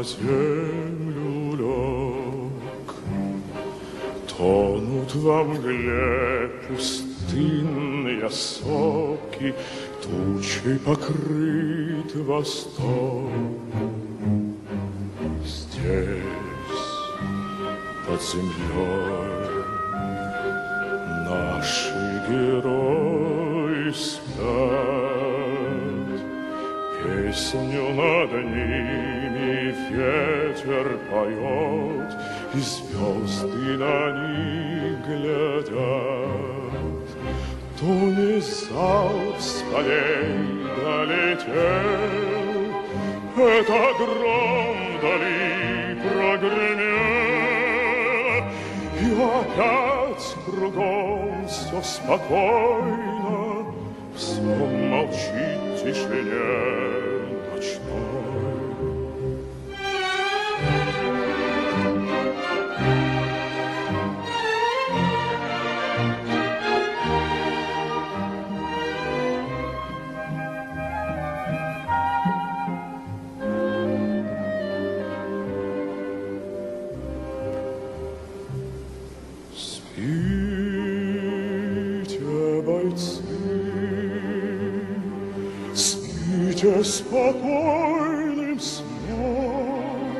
землю лег. Тонут во мгле пустынные соки, тучей покрыт восток. Здесь, под землей, наши герои спят. Песню над ними ветер поет, и звезды на них глядят. То не залп с полей долетел, это гром вдали прогремел, и опять кругом все спокойно, все молчит в тишине ночной. Спокойным сном,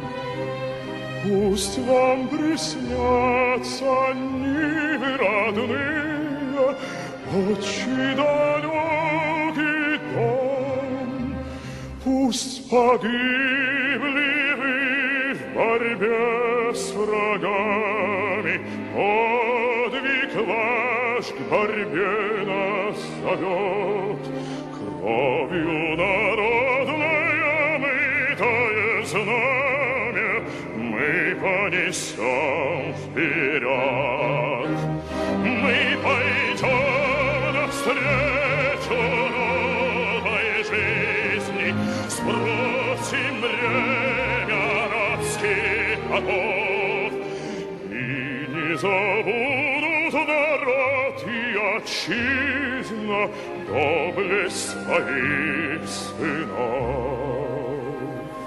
пусть вам приснятся нивы родные, отчий далекий дом. Пусть погибли вы в борьбе с врагами, подвиг ваш к борьбе нас зовет. Кровью народное мытое знамя мы понесем вперед. Мы пойдем навстречу новой жизни, сбросим бремя рабских оков, и не забудут народ и отчизна доблесть своих сынов.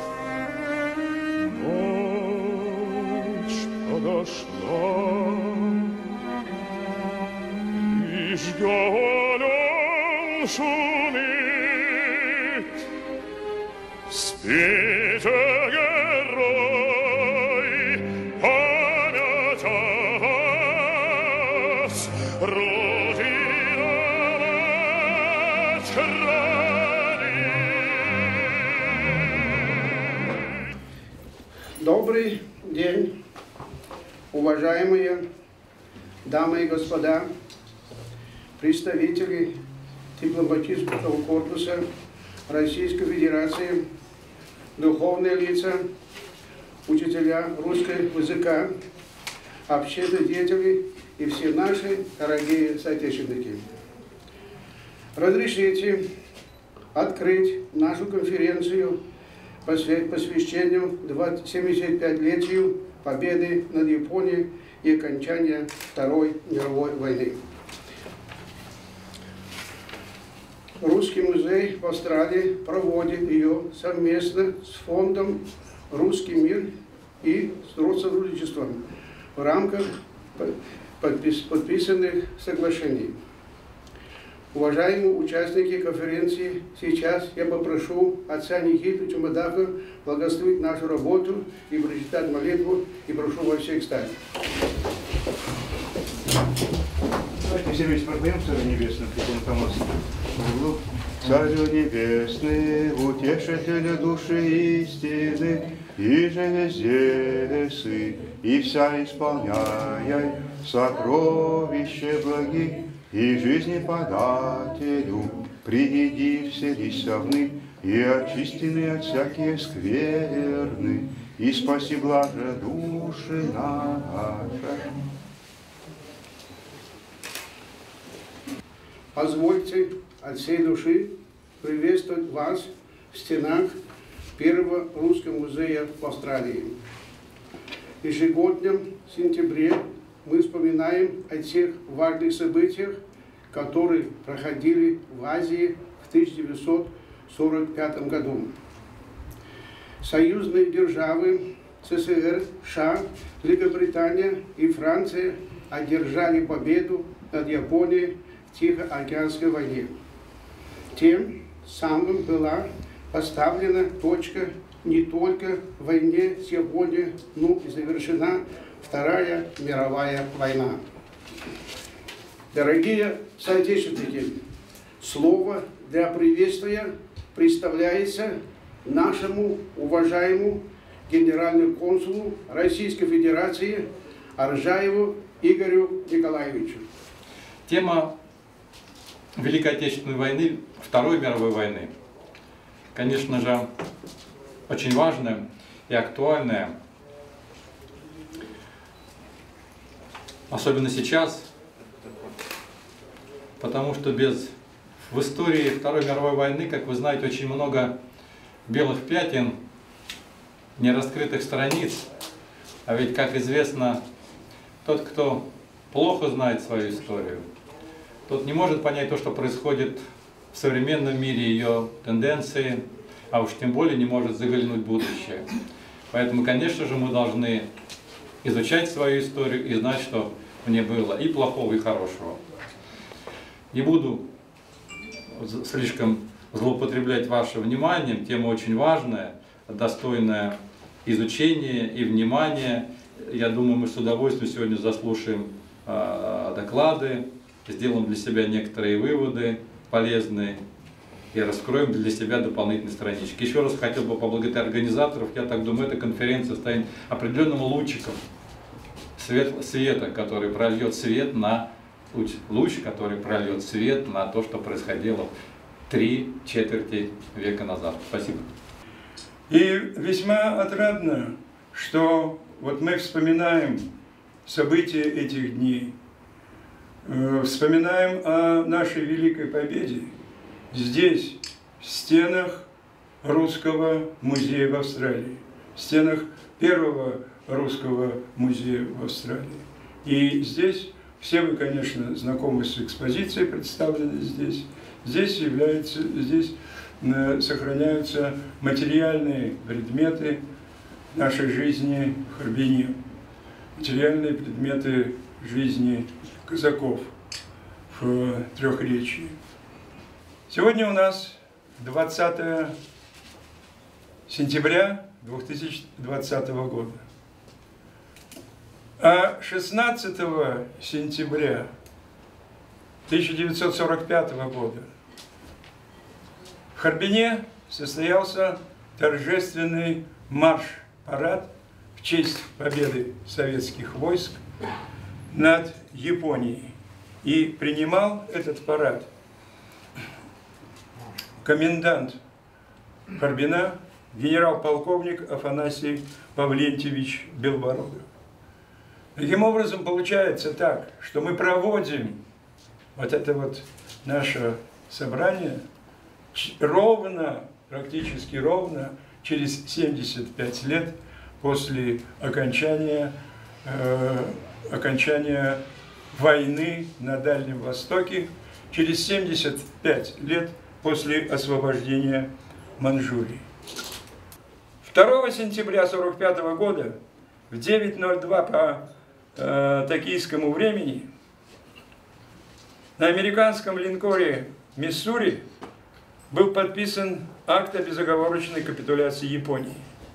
Ночь подошла, лишь гален шумит. Спите, герои, память о вас, Родина мать хранит. Добрый день, уважаемые дамы и господа, представители дипломатического корпуса Российской Федерации, духовные лица, учителя русского языка, общественные деятели и все наши дорогие соотечественники. Разрешите открыть нашу конференцию посвящению 75-летию победы над Японией и окончания Второй мировой войны. Русский музей в Австралии проводит ее совместно с фондом «Русский мир» и с Россотрудничеством в рамках подписанных соглашений. Уважаемые участники конференции, сейчас я попрошу отца Никиту Чумадаха благословить нашу работу и прочитать молитву, и прошу вас всех встать. Давайте все вместе пропоем Царю Небесному, Христу помолимся. Царю Небесный, утешителю души истины, и же везде сы, и вся исполняй сокровище благих, и жизни подателю, приди вселися и очистены от всякие скверны, и спаси блаже души наши. Позвольте от всей души приветствовать вас в стенах Первого русского музея в Австралии. Ежегодно в сентябре мы вспоминаем о тех важных событиях, которые проходили в Азии в 1945 году. союзные державы СССР, США, Великобритания и Франция одержали победу над Японией в Тихоокеанской войне. Тем самым была поставлена точка не только в войне с Японией, но и завершена Вторая мировая война. Дорогие соотечественники, слово для приветствия представляется нашему уважаемому генеральному консулу Российской Федерации Аржаеву Игорю Николаевичу. Тема Великой Отечественной войны, Второй мировой войны, конечно же, очень важная и актуальная, особенно сейчас, потому что в истории Второй мировой войны, как вы знаете, очень много белых пятен, нераскрытых страниц, а ведь, как известно, тот, кто плохо знает свою историю, тот не может понять то, что происходит в современном мире, ее тенденции, а уж тем более не может заглянуть в будущее. Поэтому, конечно же, мы должны изучать свою историю и знать, что в ней было и плохого, и хорошего. Не буду слишком злоупотреблять вашим вниманием, тема очень важная, достойная изучения и внимания. Я думаю, мы с удовольствием сегодня заслушаем доклады, сделаем для себя некоторые выводы полезные и раскроем для себя дополнительные странички. Еще раз хотел бы поблагодарить организаторов. Я так думаю, эта конференция станет определенным лучиком света, который прольет свет на луч, который прольет свет на то, что происходило 3/4 века назад. Спасибо. И весьма отрадно, что вот мы вспоминаем события этих дней, вспоминаем о нашей великой победе здесь, в стенах Русского музея в Австралии, в стенах первого Русского музея в Австралии. И здесь, все вы, конечно, знакомы с экспозицией, представленной здесь. Здесь сохраняются материальные предметы нашей жизни в Харбине, материальные предметы жизни казаков в Трехречье. Сегодня у нас 20 сентября 2020 года. А 16 сентября 1945 года в Харбине состоялся торжественный марш-парад в честь победы советских войск над Японией. И принимал этот парад комендант Харбина, генерал-полковник Афанасий Павлентьевич Белбородов. Таким образом, получается так, что мы проводим вот это вот наше собрание ровно, практически ровно, через 75 лет после окончания войны на Дальнем Востоке, через 75 лет после освобождения Манчжурии. 2 сентября 1945 года в 9:02 по токийскому времени на американском линкоре «Миссури» был подписан акт о безоговорочной капитуляции Японии.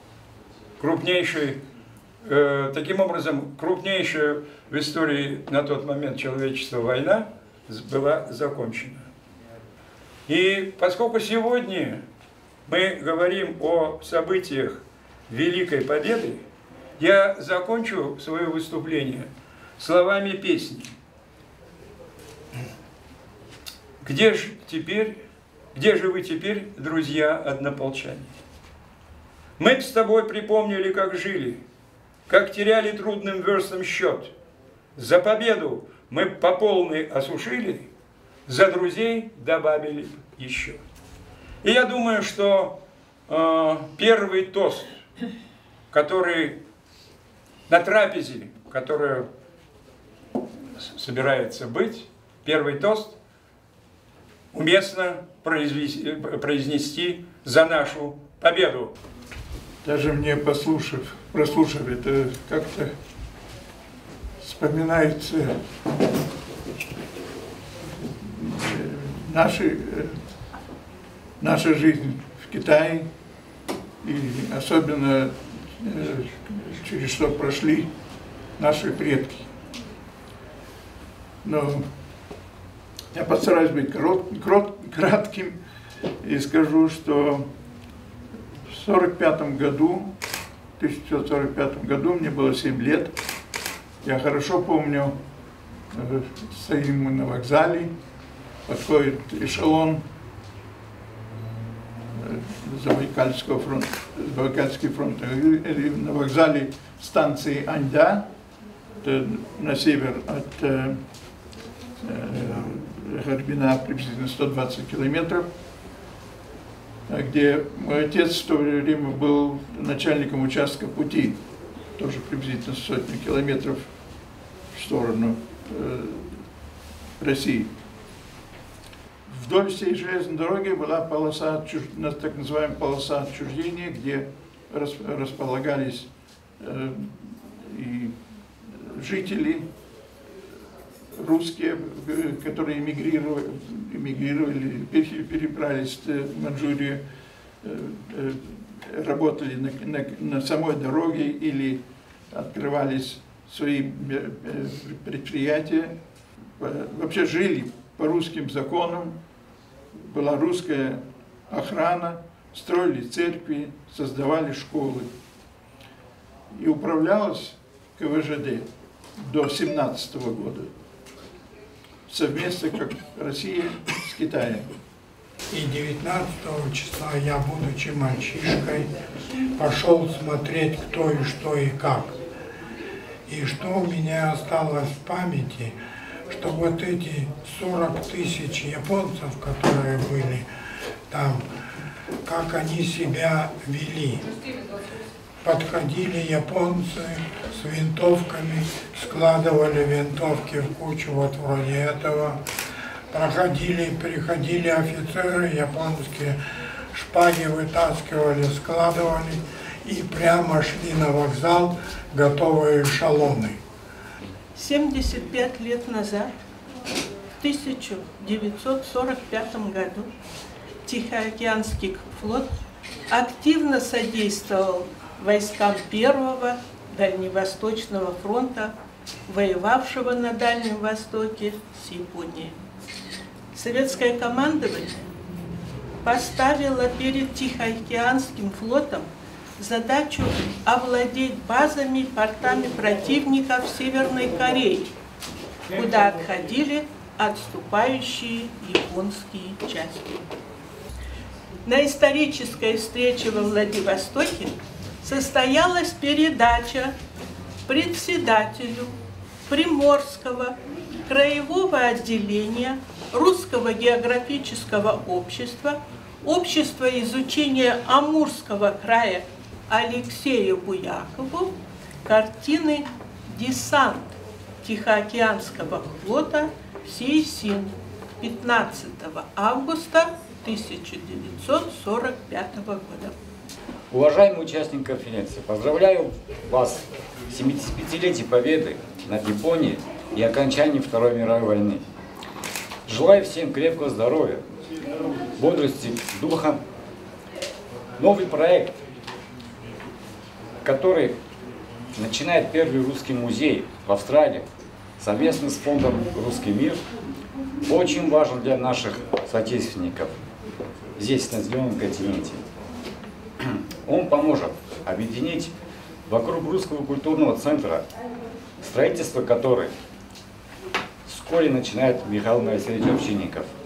Таким образом, крупнейшая в истории на тот момент человечества война была закончена. И поскольку сегодня мы говорим о событиях Великой Победы, я закончу свое выступление словами песни. Где же вы теперь, друзья однополчане? Мы с тобой припомнили, как жили, как теряли трудным верстом счет. За победу мы по полной осушили, за друзей добавили еще. И я думаю, что первый тост, который на трапезе, которая собирается быть, первый тост уместно произнести за нашу победу. Даже мне прослушав это, как-то вспоминается наша жизнь в Китае, и особенно через что прошли наши предки. Но я постараюсь быть кратким и скажу, что в 1945 году, мне было 7 лет, я хорошо помню, стоим мы на вокзале, подходит эшелон Забайкальский фронт, на вокзале станции Аньда, на север от Харбина, приблизительно 120 километров, где мой отец в то время был начальником участка пути, тоже приблизительно 100 километров в сторону России. Вдоль всей железной дороги была полоса, так называемая полоса отчуждения, где располагались и жители русские, которые эмигрировали, перебрались в Манчжурию, работали на самой дороге или открывались свои предприятия, вообще жили по русским законам, была русская охрана, строили церкви, создавали школы. И управлялась КВЖД до 1917 года совместно, как Россия с Китаем. И 19 числа я, будучи мальчишкой, пошел смотреть, кто и что и как. И что у меня осталось в памяти, что вот эти 40 тысяч японцев, которые были там, как они себя вели. Подходили японцы с винтовками, складывали винтовки в кучу вот вроде этого. Приходили офицеры японские, шпаги вытаскивали, складывали и прямо шли на вокзал, готовые эшелоны. 75 лет назад, в 1945 году, Тихоокеанский флот активно содействовал войскам Первого Дальневосточного фронта, воевавшего на Дальнем Востоке с Японией. Советское командование поставило перед Тихоокеанским флотом задачу овладеть базами и портами противника в Северной Корее, куда отходили отступающие японские части. На исторической встрече во Владивостоке состоялась передача председателю Приморского краевого отделения Русского географического общества, Общества изучения Амурского края Алексею Буякову картины «Десант Тихоокеанского флота Сейсин» 15 августа 1945 года. Уважаемые участники конференции, поздравляю вас с 75-летием победы над Японией и окончанием Второй мировой войны. Желаю всем крепкого здоровья, бодрости духа. Новый проект, который начинает первый русский музей в Австралии совместно с фондом «Русский мир», очень важен для наших соотечественников здесь, на Зеленом континенте. Он поможет объединить вокруг русского культурного центра, строительство которой вскоре начинает Михаил Моисеевич Овчинников.